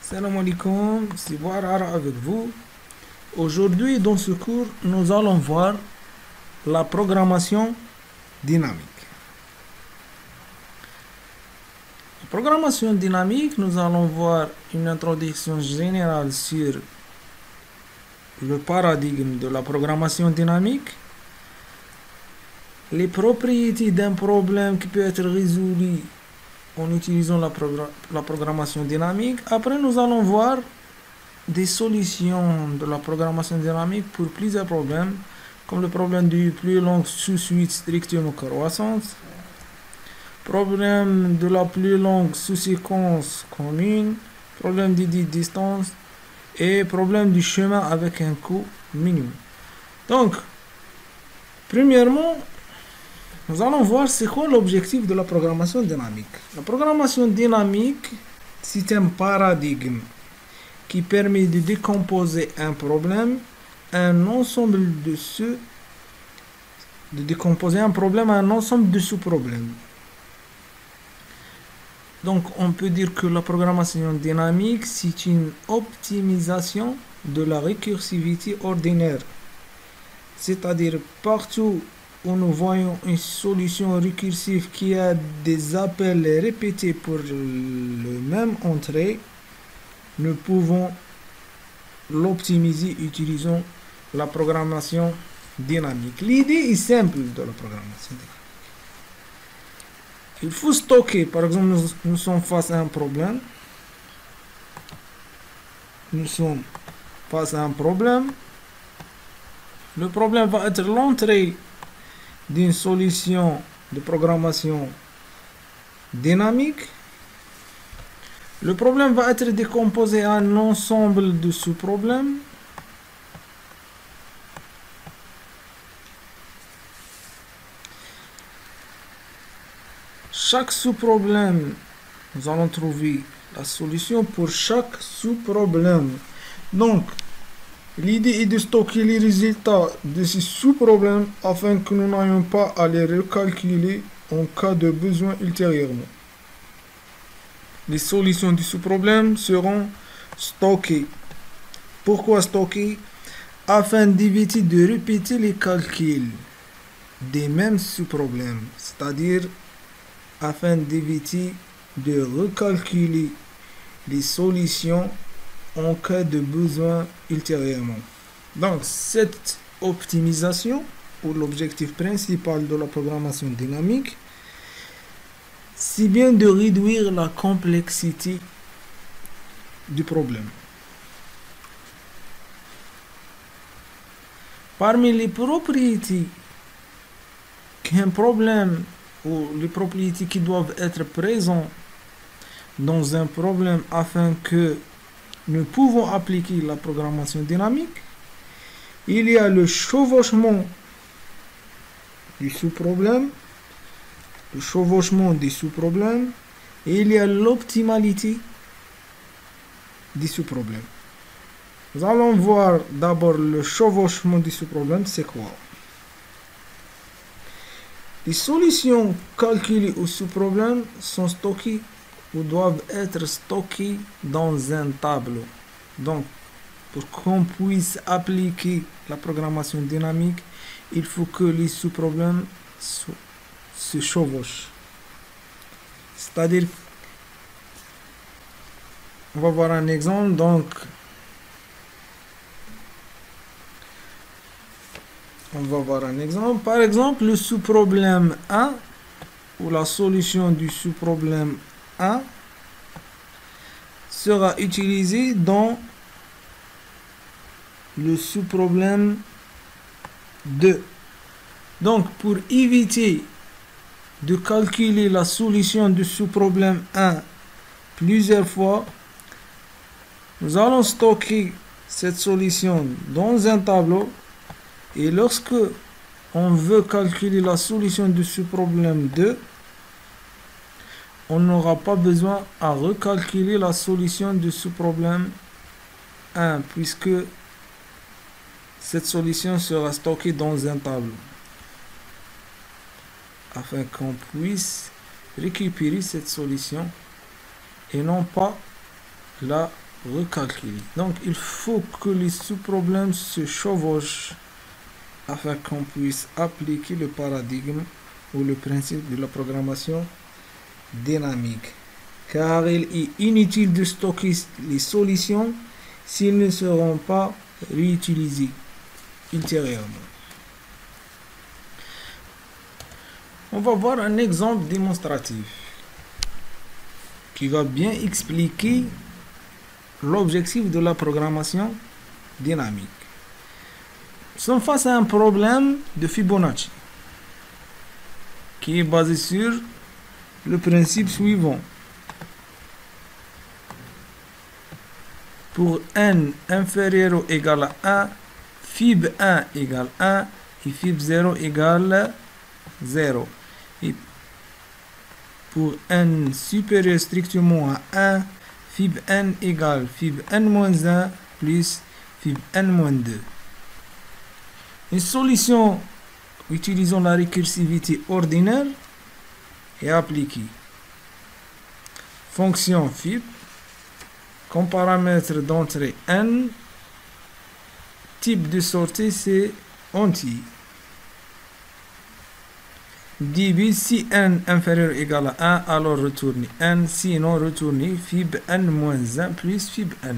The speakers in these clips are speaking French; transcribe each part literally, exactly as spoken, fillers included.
Salam alaikum, c'est Boarara avec vous. Aujourd'hui, dans ce cours, nous allons voir la programmation dynamique. La programmation dynamique, nous allons voir une introduction générale sur le paradigme de la programmation dynamique, les propriétés d'un problème qui peut être résolu en utilisant la, progr la programmation dynamique. Après, nous allons voir des solutions de la programmation dynamique pour plusieurs problèmes, comme le problème du plus long sous-suite strictement croissante, problème de la plus longue sous-séquence commune, problème de distance et problème du chemin avec un coût minimum. Donc, premièrement, nous allons voir c'est quoi l'objectif de la programmation dynamique. La programmation dynamique, c'est un paradigme qui permet de décomposer un problème, un ensemble de ceux, de décomposer un problème à un ensemble de sous-problèmes. Donc, on peut dire que la programmation dynamique, c'est une optimisation de la récursivité ordinaire. C'est-à-dire, partout où nous voyons une solution récursive qui a des appels répétés pour le même entrée, nous pouvons l'optimiser utilisant la programmation dynamique. L'idée est simple de la programmation dynamique. Il faut stocker, par exemple, nous, nous sommes face à un problème. Nous sommes face à un problème. Le problème va être l'entrée d'une solution de programmation dynamique. Le problème va être décomposé en ensemble de sous-problèmes. Chaque sous-problème, nous allons trouver la solution pour chaque sous-problème. Donc, l'idée est de stocker les résultats de ces sous-problèmes afin que nous n'ayons pas à les recalculer en cas de besoin ultérieurement. Les solutions du sous-problème seront stockées. Pourquoi stocker? Afin d'éviter de répéter les calculs des mêmes sous-problèmes, c'est-à-dire afin d'éviter de recalculer les solutions en cas de besoin ultérieurement. Donc, cette optimisation, ou l'objectif principal de la programmation dynamique, c'est bien de réduire la complexité du problème. Parmi les propriétés qu'un problème ou les propriétés qui doivent être présentes dans un problème afin que nous pouvons appliquer la programmation dynamique, il y a le chevauchement du sous-problème, le chevauchement des sous-problèmes, et il y a l'optimalité des sous-problèmes. Nous allons voir d'abord le chevauchement du sous-problème, c'est quoi? Les solutions calculées au sous-problème sont stockées ou doivent être stockées dans un tableau. Donc, pour qu'on puisse appliquer la programmation dynamique, il faut que les sous-problèmes se chevauchent. C'est-à-dire, on va voir un exemple. Donc, on va voir un exemple. Par exemple, le sous-problème un, ou la solution du sous-problème un, sera utilisée dans le sous-problème deux. Donc, pour éviter de calculer la solution du sous-problème un plusieurs fois, nous allons stocker cette solution dans un tableau. Et lorsque on veut calculer la solution du sous-problème deux, on n'aura pas besoin à recalculer la solution du sous-problème un, puisque cette solution sera stockée dans un tableau, afin qu'on puisse récupérer cette solution et non pas la recalculer. Donc il faut que les sous-problèmes se chevauchent afin qu'on puisse appliquer le paradigme ou le principe de la programmation dynamique. Car il est inutile de stocker les solutions s'ils ne seront pas réutilisés ultérieurement. On va voir un exemple démonstratif qui va bien expliquer l'objectif de la programmation dynamique. Nous sommes face à un problème de Fibonacci qui est basé sur le principe suivant. Pour n inférieur ou égal à un, fib un égale un et fib zéro égale zéro. Et pour n supérieur strictement à un, fib n égale fib n moins un plus fib n moins deux. Une solution utilisant la récursivité ordinaire est appliquée. Fonction fib, comme paramètre d'entrée n, type de sortie c'est entier. Débit, si n inférieur ou égal à un, alors retournez n, sinon retournez fib n moins un plus fib n.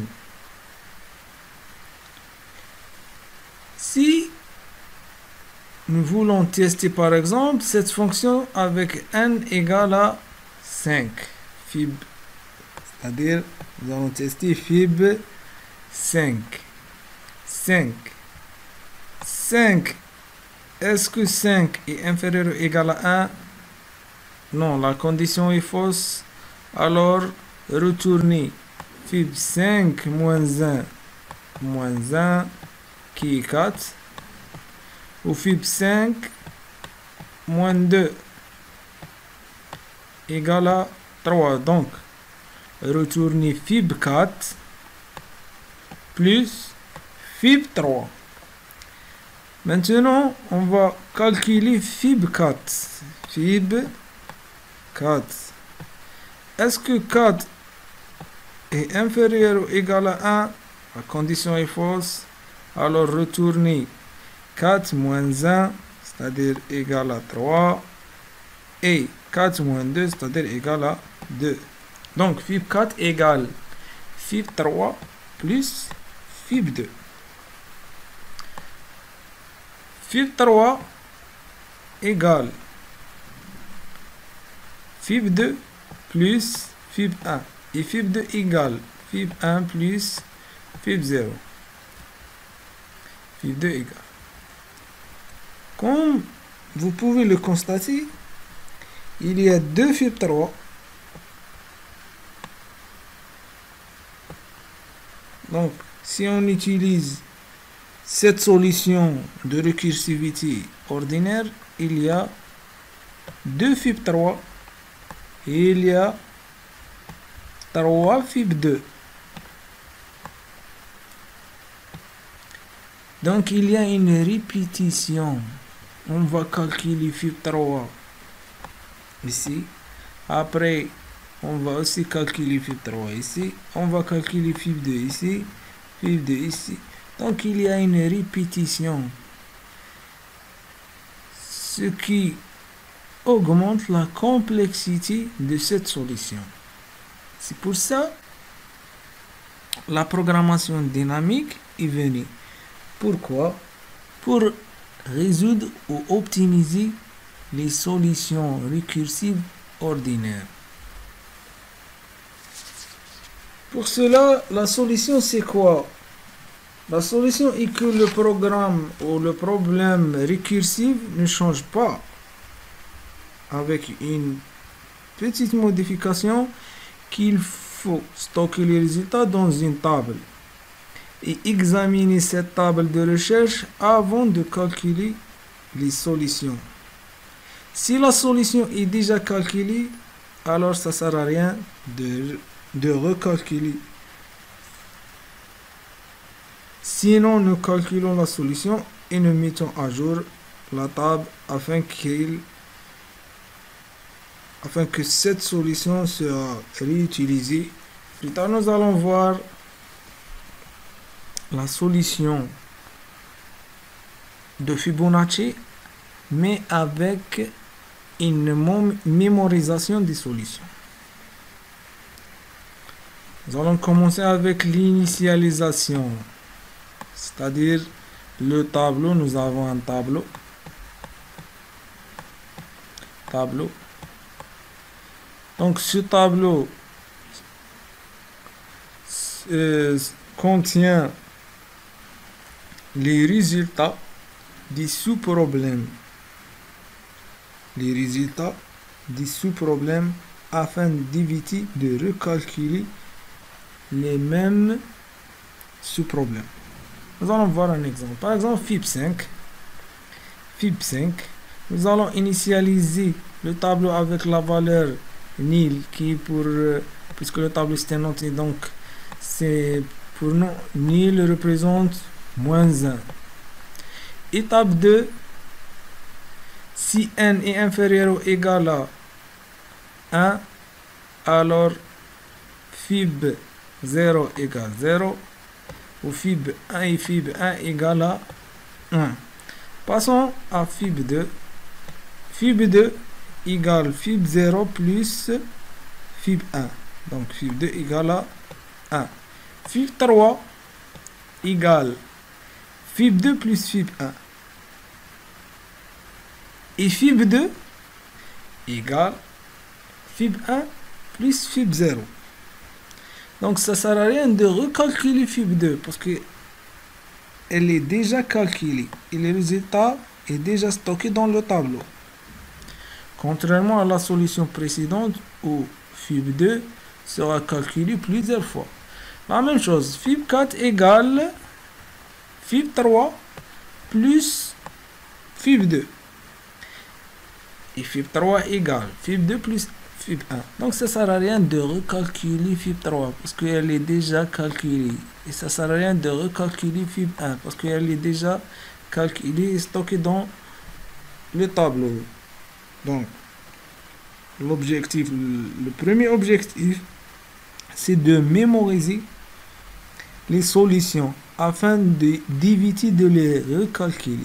Si nous voulons tester par exemple cette fonction avec n égale à cinq, fib, c'est-à-dire nous allons tester fib cinq. cinq. cinq. Est-ce que cinq est inférieur ou égal à un? Non, la condition est fausse. Alors, retournez fib cinq moins un moins un qui est quatre. Ou fib cinq moins deux égale à trois. Donc, retournez fib quatre plus fib trois. Maintenant, on va calculer fib quatre. Fib quatre. Est-ce que quatre est inférieur ou égal à un? La condition est fausse. Alors, retournez quatre moins un, c'est-à-dire égal à trois. Et quatre moins deux, c'est-à-dire égal à deux. Donc, fib quatre égale fib trois plus fib deux. Fib trois égale fib deux plus fib un. Et fib deux égale fib un plus fib zéro. Fib deux égale. Comme vous pouvez le constater, il y a deux fib trois. Donc, si on utilise cette solution de récursivité ordinaire, il y a deux fib trois et il y a trois fib deux. Donc, il y a une répétition. On va calculer fib trois ici. Après, on va aussi calculer fib trois ici. On va calculer fib deux ici. Fib deux ici. Donc, il y a une répétition. Ce qui augmente la complexité de cette solution. C'est pour ça que la programmation dynamique est venue. Pourquoi? Pour résoudre ou optimiser les solutions récursives ordinaires. Pour cela, la solution c'est quoi? La solution est que le programme ou le problème récursif ne change pas. Avec une petite modification qu'il faut stocker les résultats dans une table et examiner cette table de recherche avant de calculer les solutions. Si la solution est déjà calculée, alors ça ne sert à rien de, de recalculer. Sinon, nous calculons la solution et nous mettons à jour la table afin qu'il afin que cette solution sera réutilisée. Plus tard, nous allons voir la solution de Fibonacci, mais avec une mémorisation des solutions. Nous allons commencer avec l'initialisation, c'est-à-dire le tableau. Nous avons un tableau. Tableau. Donc ce tableau euh, contient les résultats des sous-problèmes. Les résultats des sous-problèmes afin d'éviter de recalculer les mêmes sous-problèmes. Nous allons voir un exemple. Par exemple, F I B cinq. F I B cinq. Nous allons initialiser le tableau avec la valeur nil qui est pour euh, puisque le tableau c'est un entier, donc c'est pour nous nil représente moins un. Étape deux, si n est inférieur ou égal à un, alors F I B zéro égale zéro, ou F I B un et F I B un égale à un. Passons à F I B deux. F I B deux égale F I B zéro plus F I B un. Donc F I B deux égale à un. F I B trois égale F I B deux plus F I B un. Et F I B deux égale F I B un plus F I B zéro. Donc ça ne sert à rien de recalculer F I B deux parce que elle est déjà calculée et le résultat est déjà stocké dans le tableau. Contrairement à la solution précédente où F I B deux sera calculé plusieurs fois. La même chose, F I B quatre égale F I B trois plus F I B deux. Et F I B trois égale F I B deux plus F I B un. Donc ça ne sert à rien de recalculer F I B trois parce qu'elle est déjà calculée. Et ça ne sert à rien de recalculer F I B un parce qu'elle est déjà calculée et stockée dans le tableau. Donc l'objectif, le premier objectif, c'est de mémoriser les solutions afin d'éviter de, de les recalculer.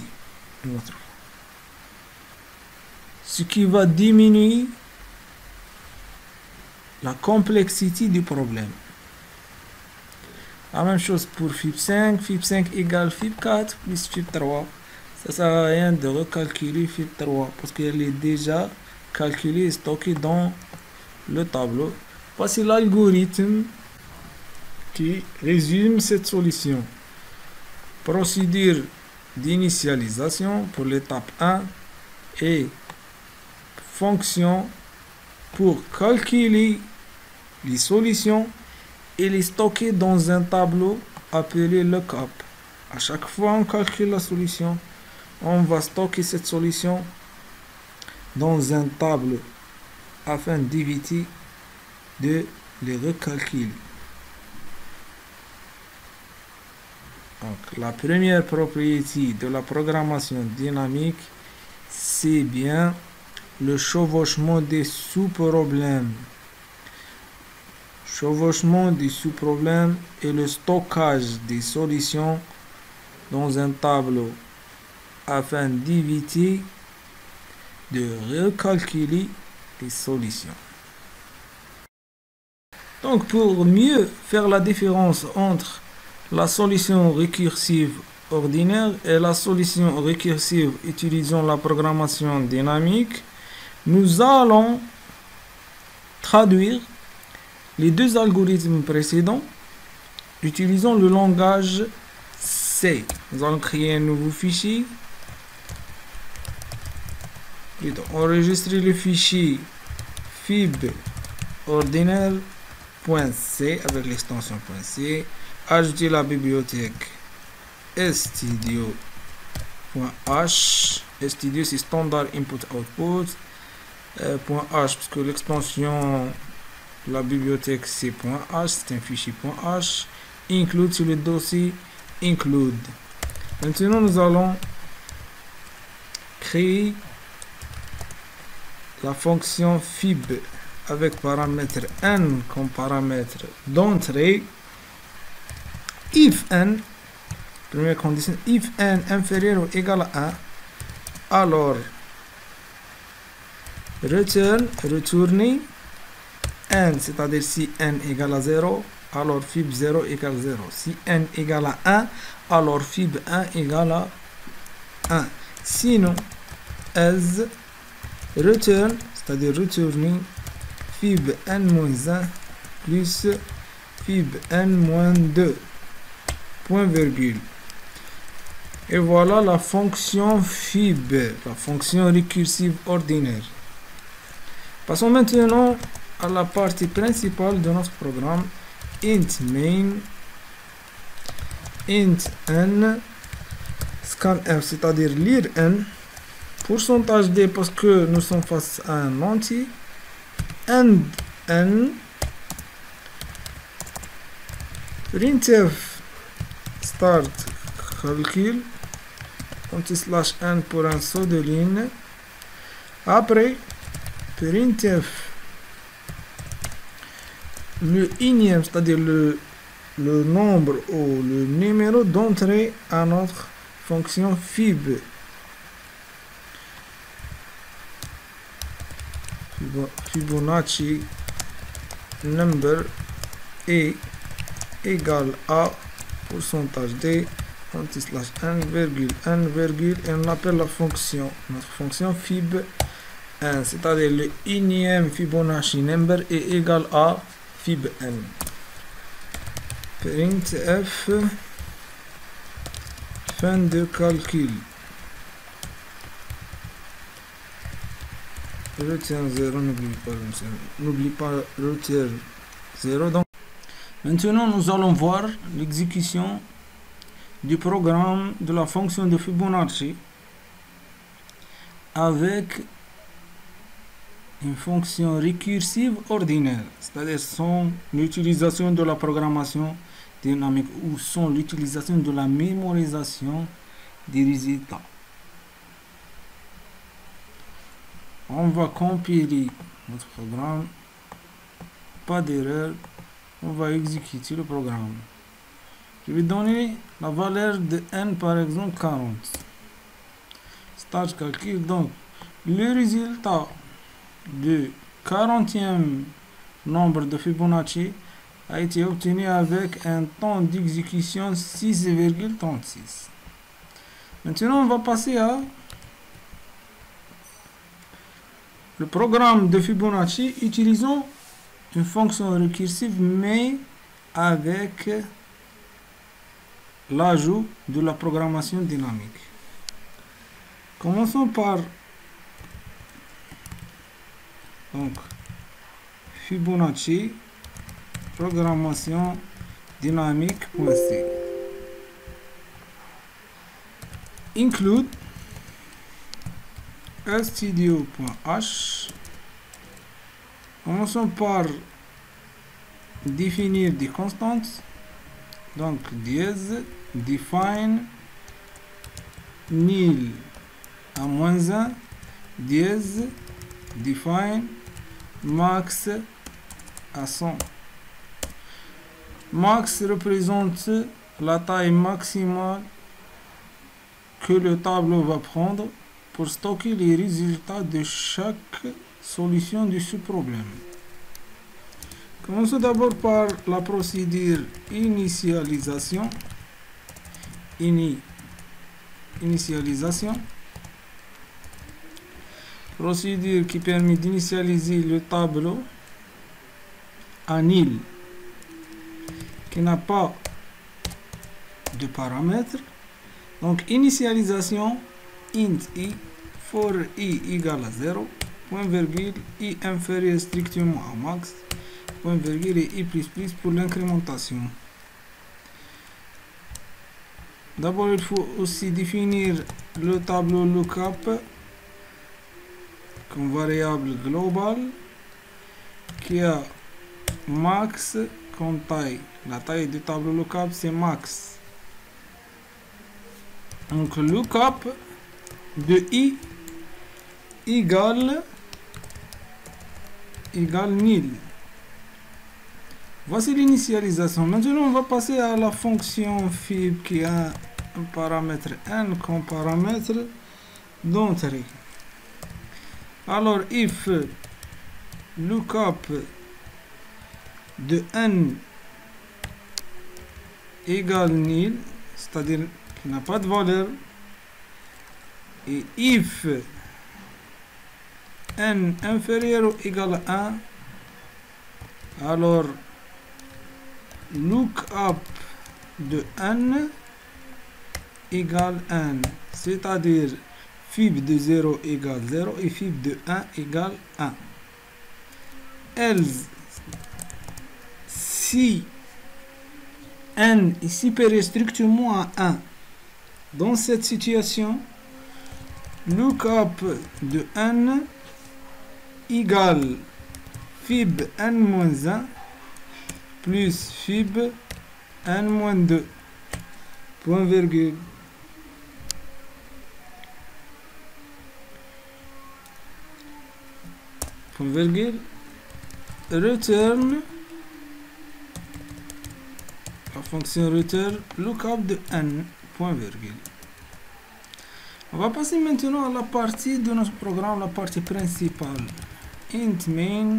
Ce qui va diminuer la complexité du problème. La même chose pour F I B cinq. F I B cinq égale F I B quatre plus F I B trois. Ça ne sert à rien de recalculer F I B trois parce qu'elle est déjà calculée et stockée dans le tableau. Voici l'algorithme qui résume cette solution. Procédure d'initialisation pour l'étape un et fonction pour calculer les solutions et les stocker dans un tableau appelé lookup. À chaque fois on calcule la solution, on va stocker cette solution dans un tableau afin d'éviter de les recalculer. Donc, la première propriété de la programmation dynamique, c'est bien le chevauchement des sous-problèmes. Chevauchement des sous-problèmes et le stockage des solutions dans un tableau afin d'éviter de recalculer les solutions. Donc pour mieux faire la différence entre la solution récursive ordinaire et la solution récursive utilisant la programmation dynamique, nous allons traduire les deux algorithmes précédents utilisant le langage C. Nous allons créer un nouveau fichier. Plutôt, enregistrer le fichier fib ordinaire.c avec l'extension .c. Ajouter la bibliothèque studio.h. Studio c'est standard input output. Euh, .h parce que l'extension de la bibliothèque c'est .h, c'est un fichier .h. Include sur le dossier include. Maintenant nous allons créer la fonction fib avec paramètre n comme paramètre d'entrée. If n Première condition, if n inférieur ou égal à un, alors return, retourner n, c'est-à-dire si n égale à zéro, alors fib zéro égale zéro. Si n égale à un, alors fib un égale à un. Sinon, as return, c'est-à-dire retourner fib n moins un plus fib n moins deux, point virgule. Et voilà la fonction fib, la fonction récursive ordinaire. Passons maintenant à la partie principale de notre programme, int main, int n, scanf, c'est-à-dire lire n, pourcentage d parce que nous sommes face à un entier, and n, printf start calcul, slash n pour un saut de ligne, après printf le énième, c'est-à-dire le, le nombre ou le numéro d'entrée à notre fonction fib. Fibonacci number est égal à pourcentage d slash n virgule n virgule et on appelle la fonction notre fonction fib un, c'est-à-dire le énième Fibonacci number est égal à fib n. Printf fin de calcul. Return zéro, n'oublie pas, n'oublie pas return zéro. Donc maintenant nous allons voir l'exécution du programme de la fonction de Fibonacci avec une fonction récursive ordinaire, c'est-à-dire sans l'utilisation de la programmation dynamique ou sans l'utilisation de la mémorisation des résultats. On va compiler notre programme, pas d'erreur, on va exécuter le programme. Je vais donner la valeur de n par exemple quarante. Start calcul, donc le résultat de quarantième nombre de Fibonacci a été obtenu avec un temps d'exécution six virgule trente-six. Maintenant on va passer à le programme de Fibonacci utilisant une fonction récursive mais avec l'ajout de la programmation dynamique. Commençons par donc Fibonacci programmation dynamique.c include studio.h. Commençons par définir des constantes, donc dièse define nil à moins un dièse define max à cent. Max représente la taille maximale que le tableau va prendre pour stocker les résultats de chaque solution de ce problème. Commençons d'abord par la procédure initialisation. Ini, initialisation. Procédure qui permet d'initialiser le tableau à nil, qui n'a pas de paramètres. Donc initialisation int i for i égale à zéro, point virgule i inférieur strictement à max, point virgule et i plus plus pour l'incrémentation. D'abord il faut aussi définir le tableau lookup comme variable globale qui a max comme taille. La taille du tableau lookup c'est max. Donc lookup de i égale égale nil. Voici l'initialisation. Maintenant on va passer à la fonction fib qui a un paramètre n comme paramètre d'entrée. Alors if lookup de n égale nil, c'est-à-dire qu'il n'a pas de valeur, et if n inférieur ou égal à un, alors lookup de n égale n, c'est-à-dire fib de zéro égale zéro et fib de un égale un. Else, si n est supérieur strictement à un, dans cette situation, lookup de n égale fib n moins un plus fib n moins deux, point virgule. Point virgule, return, la fonction return lookup de n, point virgule. On va passer maintenant à la partie de notre programme, la partie principale. Int main,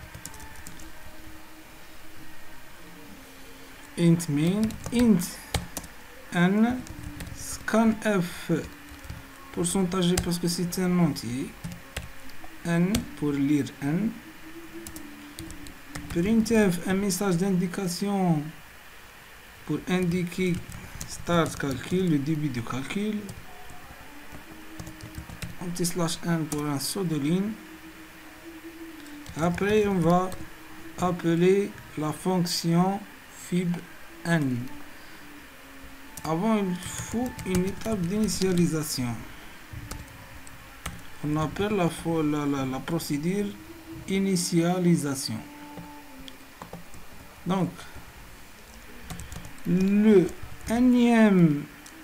int main, int n, scanf, pourcentage parce que c'est un entier, n pour lire n, printf, un message d'indication pour indiquer start calcul, le début du calcul, anti slash n pour un saut de ligne. Après on va appeler la fonction fib n. Avant il faut une étape d'initialisation. On appelle la, la, la, la procédure initialisation. Donc le énième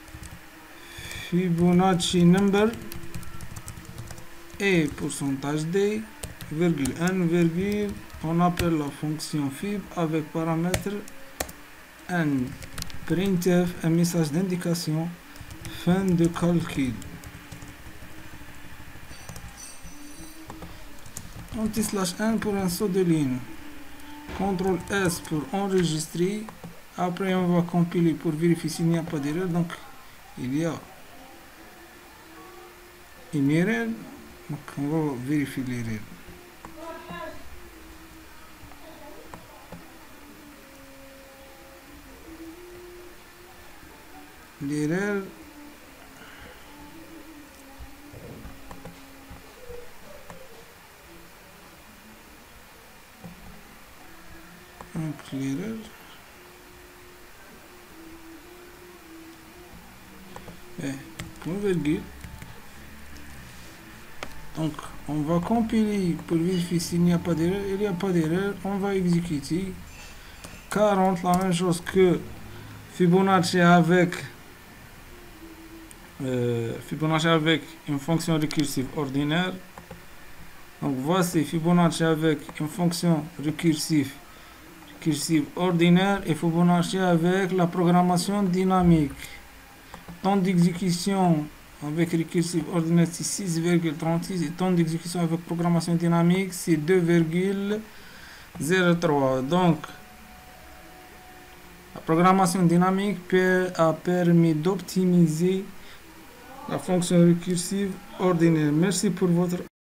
Fibonacci number est pourcentage d, virgule n, virgule, on appelle la fonction fib avec paramètre n, printf, un message d'indication, fin de calcul. Anti slash n pour un saut de ligne, contrôle S pour enregistrer. Après on va compiler pour vérifier s'il n'y a pas d'erreur. Donc il y a une erreur, donc on va vérifier l'erreur. L'erreur donc l'erreur et point virgule. Donc on va compiler pour vérifier s'il n'y a pas d'erreur. Il n'y a pas d'erreur, on va exécuter. quarante, la même chose que Fibonacci avec euh, Fibonacci avec une fonction récursive ordinaire. Donc voici Fibonacci avec une fonction récursive récursive ordinaire et Fibonacci avec la programmation dynamique. Temps d'exécution avec récursive ordinaire c'est six virgule trente-six et temps d'exécution avec programmation dynamique c'est deux virgule zéro trois. Donc la programmation dynamique a permis d'optimiser la fonction récursive ordinaire. Merci pour votre